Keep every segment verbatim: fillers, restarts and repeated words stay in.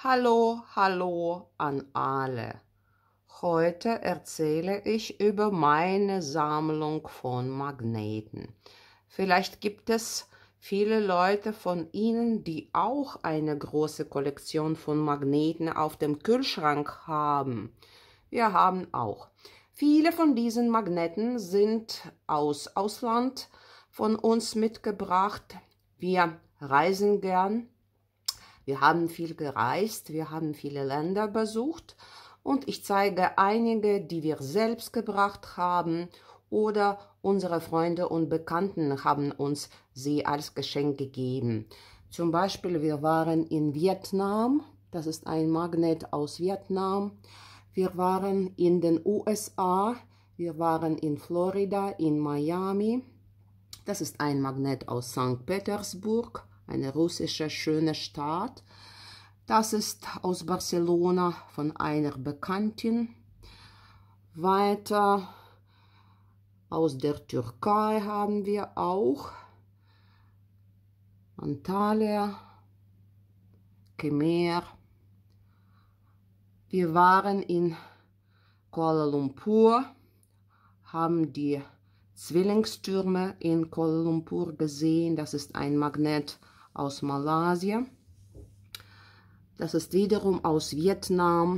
Hallo, hallo an alle. Heute erzähle ich über meine Sammlung von Magneten. Vielleicht gibt es viele Leute von Ihnen, die auch eine große Kollektion von Magneten auf dem Kühlschrank haben. Wir haben auch. Viele von diesen Magneten sind aus Ausland von uns mitgebracht. Wir reisen gern. Wir haben viel gereist, wir haben viele Länder besucht und ich zeige einige, die wir selbst gebracht haben oder unsere Freunde und Bekannten haben uns sie als Geschenk gegeben. Zum Beispiel, wir waren in Vietnam, das ist ein Magnet aus Vietnam. Wir waren in den U S A, wir waren in Florida, in Miami. Das ist ein Magnet aus Sankt Petersburg. Eine russische schöne Stadt. Das ist aus Barcelona von einer Bekanntin. Weiter aus der Türkei haben wir auch Antalya, Kemer. Wir waren in Kuala Lumpur, haben die Zwillingstürme in Kuala Lumpur gesehen. Das ist ein Magnet aus Malaysia. Das ist wiederum aus Vietnam.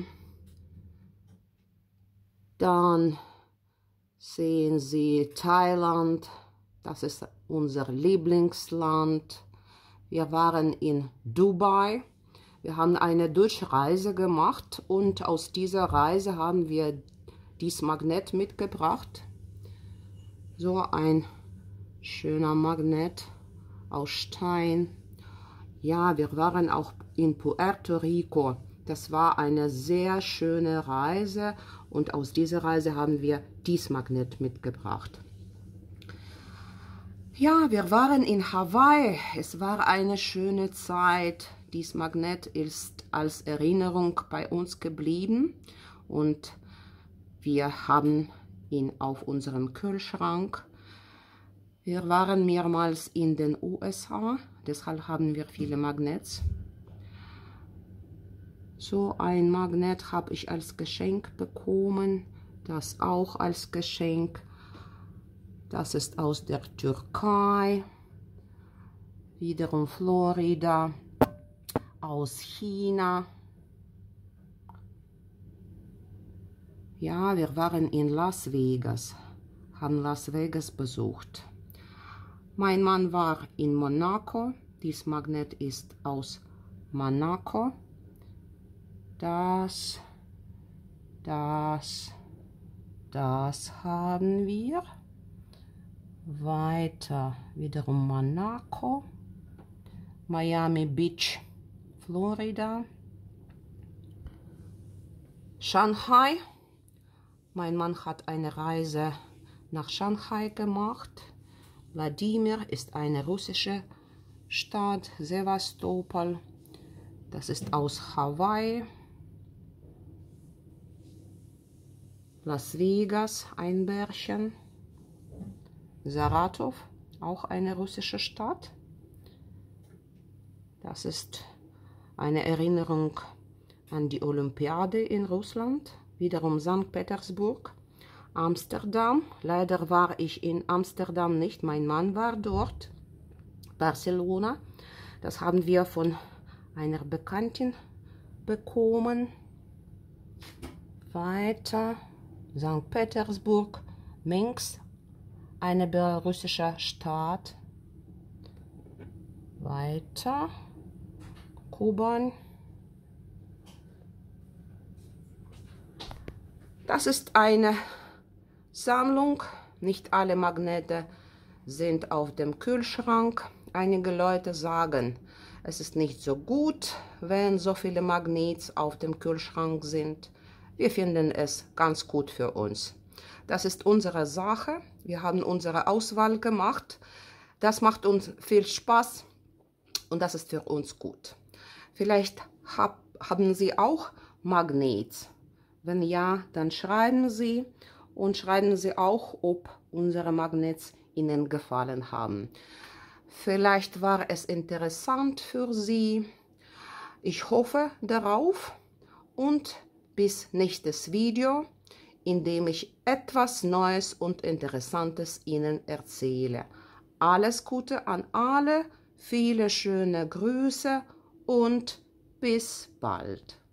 Dann sehen Sie Thailand. Das ist unser Lieblingsland. Wir waren in Dubai. Wir haben eine Durchreise gemacht und aus dieser Reise haben wir dieses Magnet mitgebracht. So ein schöner Magnet aus Stein. Ja, wir waren auch in Puerto Rico. Das war eine sehr schöne Reise und aus dieser Reise haben wir dieses Magnet mitgebracht. Ja, wir waren in Hawaii. Es war eine schöne Zeit. Dieses Magnet ist als Erinnerung bei uns geblieben und wir haben ihn auf unserem Kühlschrank. Wir waren mehrmals in den U S A, deshalb haben wir viele Magnets. So ein Magnet habe ich als Geschenk bekommen, das auch als Geschenk. Das ist aus der Türkei, wiederum Florida, aus China. Ja, wir waren in Las Vegas, haben Las Vegas besucht. Mein Mann war in Monaco. Dieses Magnet ist aus Monaco. Das, das, das haben wir. Weiter wiederum Monaco. Miami Beach, Florida. Shanghai. Mein Mann hat eine Reise nach Shanghai gemacht. Wladimir ist eine russische Stadt, Sevastopol. Das ist aus Hawaii. Las Vegas, ein Bärchen. Saratow, auch eine russische Stadt. Das ist eine Erinnerung an die Olympiade in Russland. Wiederum Sankt Petersburg, Amsterdam. Leider war ich in Amsterdam nicht, mein Mann war dort. Barcelona, das haben wir von einer Bekanntin bekommen. Weiter, Sankt Petersburg, Minsk, eine belarussische Stadt. Weiter, Kuban. Das ist eine Sammlung. Nicht alle Magnete sind auf dem Kühlschrank. Einige Leute sagen, es ist nicht so gut, wenn so viele Magnete auf dem Kühlschrank sind. Wir finden es ganz gut für uns. Das ist unsere Sache. Wir haben unsere Auswahl gemacht. Das macht uns viel Spaß und das ist für uns gut. Vielleicht hab, haben Sie auch Magnete. Wenn ja, dann schreiben Sie und schreiben Sie auch, ob unsere Magnets Ihnen gefallen haben. Vielleicht war es interessant für Sie. Ich hoffe darauf und bis nächstes Video, in dem ich etwas Neues und Interessantes Ihnen erzähle. Alles Gute an alle, viele schöne Grüße und bis bald.